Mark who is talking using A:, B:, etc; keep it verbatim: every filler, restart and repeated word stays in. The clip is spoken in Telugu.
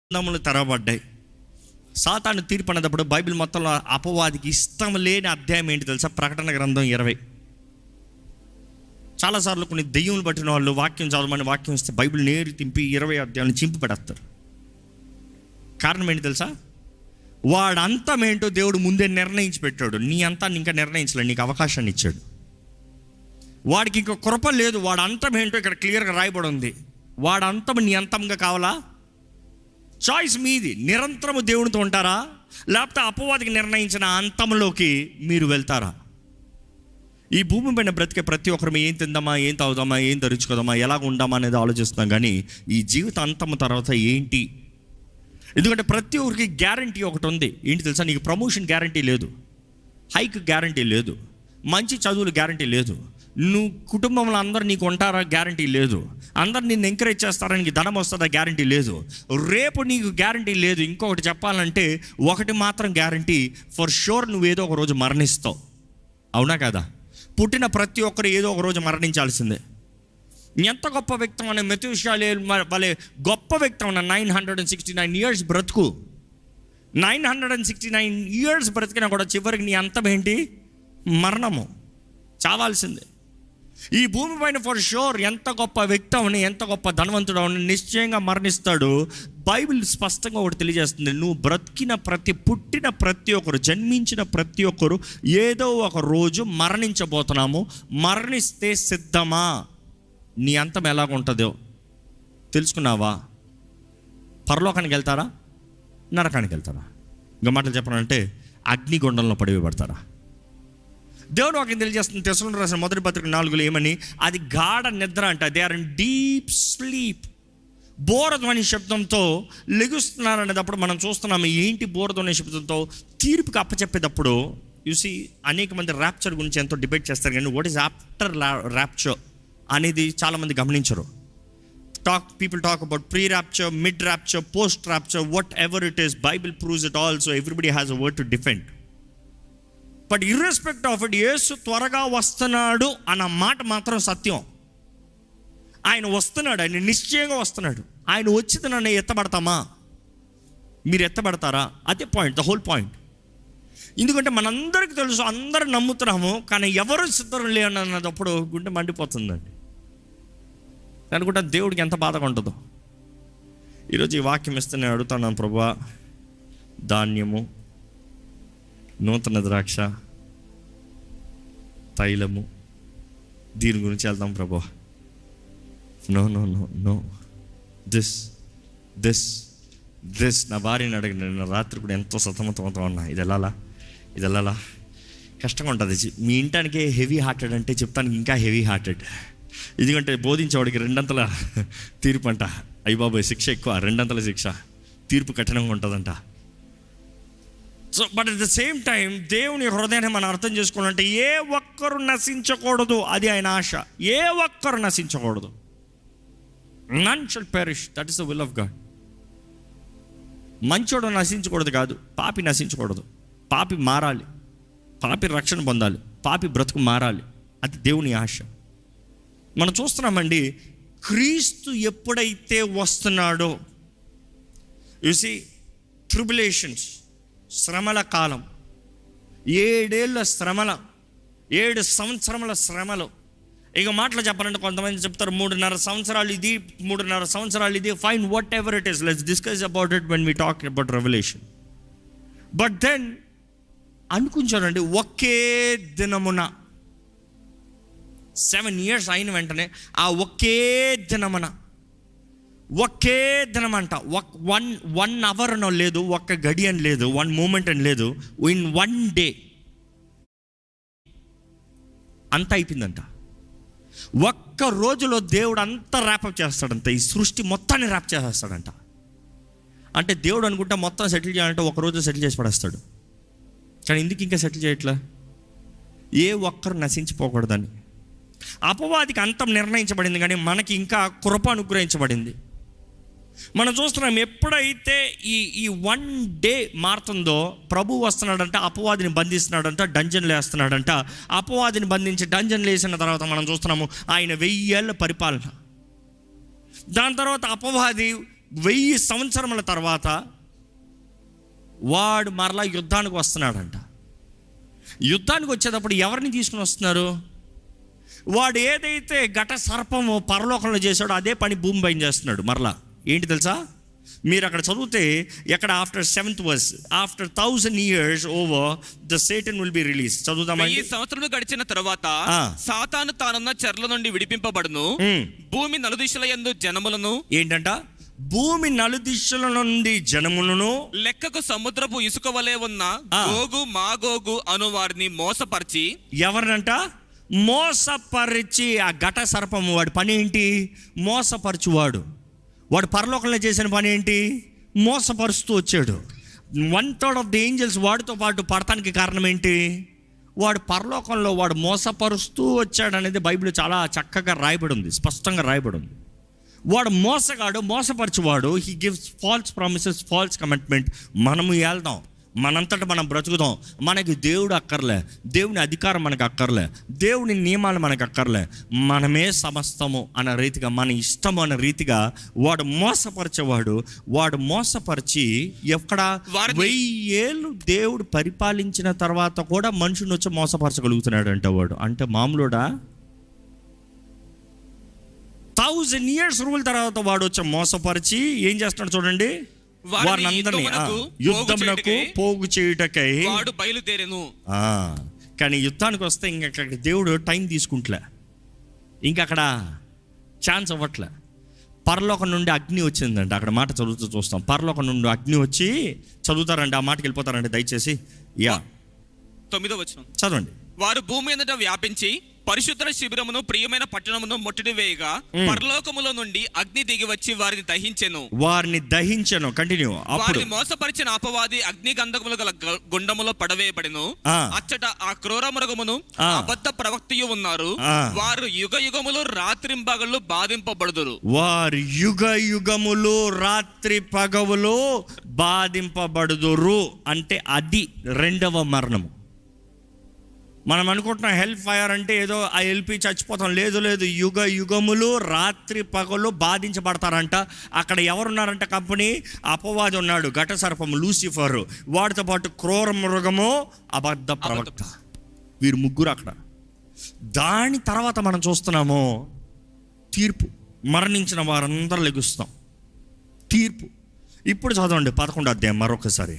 A: గ్రంథములు తెరవబడ్డాయి. సాతాను తీర్పు అనేటప్పుడు బైబిల్ మొత్తంలో అపవాదికి ఇష్టం లేని అధ్యాయం ఏంటి తెలుసా? ప్రకటన గ్రంథం ఇరవై. చాలాసార్లు కొన్ని దెయ్యములు పట్టిన వాళ్ళు వాక్యం చదవమని వాక్యం ఇస్తే బైబిల్ నేరు తింపి ఇరవై అధ్యాయాన్ని చింపి పెడతారు. కారణం ఏంటి తెలుసా? వాడు అంతం ఏంటో దేవుడు ముందే నిర్ణయించి పెట్టాడు. నీ అంతాన్ని ఇంకా నిర్ణయించలేడు, నీకు అవకాశాన్ని ఇచ్చాడు. వాడికి ఇంకా కృప లేదు. వాడు అంతం ఏంటో ఇక్కడ క్లియర్గా రాయబడి ఉంది. వాడు అంతం నీ అంతంగా కావాలా? చాయిస్ మీది. నిరంతరము దేవునితో ఉంటారా, లేకపోతే అపవాదికి నిర్ణయించిన అంతంలోకి మీరు వెళ్తారా? ఈ భూమి పైన బ్రతికే ప్రతి ఒక్కరు ఏం తిందామా, ఏం తాగుదామా, ఏం ధరించుకోదామా, ఎలాగ ఉందామా అనేది ఆలోచిస్తున్నాం. కానీ ఈ జీవిత అంతం తర్వాత ఏంటి? ఎందుకంటే ప్రతి ఒక్కరికి గ్యారంటీ ఒకటి ఉంది. ఏంటి తెలుసా? నీకు ప్రమోషన్ గ్యారంటీ లేదు, హైక్ గ్యారంటీ లేదు, మంచి చదువులు గ్యారంటీ లేదు, నువ్వు కుటుంబంలో అందరు నీకు ఉంటారా గ్యారంటీ లేదు, అందరు నిన్ను ఎంకరేజ్ చేస్తారా, నీకు ధనం వస్తుందా గ్యారంటీ లేదు, రేపు నీకు గ్యారంటీ లేదు. ఇంకొకటి చెప్పాలంటే ఒకటి మాత్రం గ్యారంటీ, ఫర్ షూర్ నువ్వు ఏదో ఒక రోజు మరణిస్తావు. అవునా కదా? పుట్టిన ప్రతి ఒక్కరు ఏదో ఒక రోజు మరణించాల్సిందే. ఎంత గొప్ప వ్యక్తి అనే మెతుషాలే వాళ్ళే గొప్ప వ్యక్తి ఉన్న nine hundred and sixty nine years బ్రతుకు nine hundred and sixty nine years బ్రతికినా కూడా చివరికి నీ అంతం ఏంటి? మరణము, చావాల్సిందే. ఈ భూమి పైన ఫర్ షూర్ ఎంత గొప్ప వ్యక్తి అవని, ఎంత గొప్ప ధనవంతుడు అవని నిశ్చయంగా మరణిస్తాడు. బైబిల్ స్పష్టంగా ఒకటి తెలియజేస్తుంది, నువ్వు బ్రతికిన ప్రతి పుట్టిన ప్రతి ఒక్కరు, జన్మించిన ప్రతి ఒక్కరు ఏదో ఒక రోజు మరణించబోతున్నాము. మరణిస్తే సిద్ధమా? నీ అంతం ఎలాగ ఉంటుందో తెలుసుకున్నావా? పరలోకానికి వెళ్తారా, నరకానికి వెళ్తారా? ఇంకా మాటలు చెప్పాలంటే అగ్నిగుండంలో పడివేయబడతారా? దేవుడు ఒక తెలియజేస్తుంది. తెస్సలోనికీయులకు రాసిన మొదటి పత్రిక నాలుగులో ఏమని? అది గాఢ నిద్ర అంట. They are in deep sleep. బోరధ్వని శబ్దంతో లెగుస్తున్నారు అనేటప్పుడు మనం చూస్తున్నాము. ఏంటి బోరధ్వని శబ్దంతో? తీర్పుకి అప్పచెప్పేటప్పుడు చూసి అనేక మంది ర్యాప్చర్ గురించి ఎంతో డిబేట్ చేస్తారు, కానీ వాట్ ఈస్ ఆఫ్టర్ ర్యాప్చర్ అనేది చాలామంది గమనించరు. Talk people talk about pre rapture, mid rapture, post rapture, whatever it is, Bible proves it all. So everybody has a word to defend. But irrespective of it, Yesu త్వరగా వస్తున్నాడు అన్న మాట మాత్రం సత్యం. ఆయన వస్తున్నాడు, ఆయన నిశ్చయంగా వస్తున్నాడు. ఆయన వచ్చింది నన్ను ఎత్తబడతామా? మీరు ఎత్తబడతారా? అదే పాయింట్, ద హోల్ పాయింట్. ఎందుకంటే మనందరికీ తెలుసు, అందరూ నమ్ముతున్నాము, కానీ ఎవరు సిద్ధం లేని అన్నప్పుడు గుండె మండిపోతుందండి. అనుకుంటా దేవుడికి ఎంత బాధగా ఉంటుందో. ఈరోజు ఈ వాక్యం ఇస్తే నేను అడుగుతున్నాను, ప్రభువా, ధాన్యము, నూతన ద్రాక్ష, తైలము, దీని గురించి వెళ్దాం ప్రభువా. No no no no this this this నా భార్యని అడిగిన నేను రాత్రి కూడా ఎంతో సతమతమతో ఉన్నా. ఇది వెళ్ళాలా, ఇది వెళ్ళాలా, కష్టంగా ఉంటుంది. మీ ఇంటానికే హెవీ హార్టెడ్ అంటే చెప్తానికి ఇంకా హెవీ హార్టెడ్. ఎందుకంటే బోధించేవాడికి రెండంతల తీర్పు అంట. అయ్య బాబాయ్, శిక్ష ఎక్కువ, రెండంతల శిక్ష, తీర్పు కఠినంగా ఉంటుందంట. So but at the same time దేవుని హృదయాన్ని మనం అర్థం చేసుకోవాలంటే ఏ ఒక్కరు నశించకూడదు, అది ఆయన ఆశ. ఏ ఒక్కరు నశించకూడదు. None shall perish, that is the will of God. మంచోడు నశించకూడదు కాదు, పాపి నశించకూడదు. పాపి మారాలి, పాపి రక్షణ పొందాలి, పాపి బ్రతుకు మారాలి. అది దేవుని ఆశ. మనం చూస్తున్నామండి, క్రీస్తు ఎప్పుడైతే వస్తున్నాడో, యు సీ ట్రిబులేషన్స్, శ్రమల కాలం, ఏడేళ్ళ శ్రమల, ఏడు సంవత్సరముల శ్రమలు. ఇక మాటలు చెప్పాలంటే కొంతమంది చెప్తారు మూడున్నర సంవత్సరాలు ఇది, మూడున్నర సంవత్సరాలు ఇది. Fine, whatever it is, let's discuss about it when we talk about revolution. But then అనుకుంటారండి, ఒకే దినమున సెవెన్ ఇయర్స్ అయిన వెంటనే ఆ ఒకే దినమున, ఒకే దినం అంట, వన్ వన్ అవర్ అనో లేదు, ఒక్క గడి అని లేదు, వన్ మూమెంట్ అని లేదు, ఇన్ వన్ డే అంతా అయిపోయిందంట. ఒక్క రోజులో దేవుడు అంతా ర్యాపప్ చేస్తాడంట. ఈ సృష్టి మొత్తాన్ని ర్యాప్ చేసేస్తాడంట. అంటే దేవుడు అనుకుంటా మొత్తం సెటిల్ చేయాలంటే ఒక రోజు సెటిల్ చేసి పడేస్తాడు. కానీ ఎందుకు ఇంకా సెటిల్ చేయట్లా? ఏ ఒక్కరు నశించిపోకూడదని. అపవాదికి అంతం నిర్ణయించబడింది, కానీ మనకి ఇంకా కృప అనుగ్రహించబడింది. మనం చూస్తున్నాం, ఎప్పుడైతే ఈ ఈ వన్ డే మారుతుందో ప్రభు వస్తున్నాడంట, అపవాదిని బంధిస్తున్నాడంట, డంజన్లు వేస్తున్నాడంట. అపవాదిని బంధించి డంజన్లు వేసిన తర్వాత మనం చూస్తున్నాము ఆయన వెయ్యేళ్ళ పరిపాలన. దాని తర్వాత అపవాది వెయ్యి సంవత్సరముల తర్వాత వాడు మరలా యుద్ధానికి వస్తున్నాడంట. యుద్ధానికి వచ్చేటప్పుడు ఎవరిని తీసుకుని వస్తున్నారు? వాడు ఏదైతే ఘట సర్పము పరలోకంలో చేశాడో అదే పని భూమి పైన చేస్తున్నాడు మరలా. ఏంటి తెలుసా? మీరు అక్కడ చదివితే ఎక్కడ after seventh verse, after thousand years over the Satan will be release. చదువుదామండి.
B: ఈ సంవత్సరాలు గడిచిన తర్వాత సాతాను తానున్న చెర్ల నుండి విడిపింపబడును. భూమి నలుదిశల యందు జనములను, ఏంటంట,
A: భూమి నలుదిశల నుండి జనములను,
B: లెక్కకు సముద్రపు ఇసుక వలె ఉన్న గోగు మాగోగు అను వారిని మోసపరిచి,
A: ఎవరినంట? మోసపరిచి. ఆ ఘట సర్పము వాడి పని ఏంటి? మోసపరచువాడు. వాడు పరలోకంలో చేసిన పని ఏంటి? మోసపరుస్తూ వచ్చాడు. One third of the angels వాడితో పాటు పడటానికి కారణం ఏంటి? వాడు పరలోకంలో వాడు మోసపరుస్తూ వచ్చాడు అనేది బైబిల్ చాలా చక్కగా రాయబడి ఉంది, స్పష్టంగా రాయబడి ఉంది. వాడు మోసగాడు, మోసపరచువాడు. He gives false promises, false commitment. మనము వెళ్దాం, మనంతటా మనం బ్రతుకుదాం, మనకి దేవుడు అక్కర్లే, దేవుని అధికారం మనకు అక్కర్లే, దేవుని నియమాలు మనకు అక్కర్లే, మనమే సమస్తము అన్న రీతిగా, మన ఇష్టము అన్న రీతిగా వాడు మోసపరిచేవాడు. వాడు మోసపరిచి ఎక్కడ వెయ్యి ఏళ్ళు దేవుడు పరిపాలించిన తర్వాత కూడా మనుషుని వచ్చి మోసపరచగలుగుతున్నాడు అంటే వాడు. అంటే మామూలుడా? థౌజండ్ ఇయర్స్ రూల్ తర్వాత వాడు వచ్చి మోసపరిచి ఏం చేస్తున్నాడు చూడండి, వారిని అందరినీ యుద్ధమునకు పోగు చేయుటకై
B: వాడు బయలుదేరెను.
A: కానీ యుద్ధానికి వస్తే ఇంక దేవుడు టైం తీసుకుంటలే, ఇంకా అక్కడ ఛాన్స్ అవ్వట్లే. పరలోకం నుండి అగ్ని వచ్చిందంట. అక్కడ మాట చదువుతూ చూస్తాం. పరలోకం నుండి అగ్ని వచ్చి, చదువుతారండి ఆ మాటకి వెళ్ళిపోతారండి దయచేసి. యా
B: తొమ్మిదో వచనం
A: చదవండి.
B: వారు భూమి అంతటా వ్యాపించి పరిశుద్ధ శిబిరమును ప్రియమైన పట్టణమును ముట్టడి వేయగా పరలోకములో నుండి అగ్ని దిగి వచ్చి వారిని దహించెను.
A: వారిని దహించెను. కంటిన్యూ.
B: వారిని మోసపరిచిన అపవాది అగ్ని గంధకములు గల గుండములో పడవేయబడిను. అచ్చట ఆ క్రూర మృగమును అబద్ధ ప్రవక్తయు ఉన్నారు. వారు యుగ యుగములు రాత్రింపగళ్ళు బాధింపబడుదురు.
A: వారు యుగ యుగములు రాత్రి పగవులు బాధింపబడుదురు. అంటే అది రెండవ మరణము. మనం అనుకుంటున్నాం హెల్ ఫైర్ అంటే ఏదో ఆ ఎల్పి చచ్చిపోతాం. లేదు లేదు, యుగ యుగములు రాత్రి పగలు బాధించబడతారంట. అక్కడ ఎవరున్నారంట? కంపెనీ అపవాది ఉన్నాడు, ఘట సర్పము లూసిఫర్, వాడితో పాటు క్రూర మృగము, అబద్ధ ప్రవక్త. వీరు ముగ్గురు అక్కడ. దాని తర్వాత మనం చూస్తున్నాము తీర్పు. మరణించిన వారందరూ లెగుస్తాం. తీర్పు. ఇప్పుడు చదవండి పదకొండు అధ్యాయం మరొకసారి.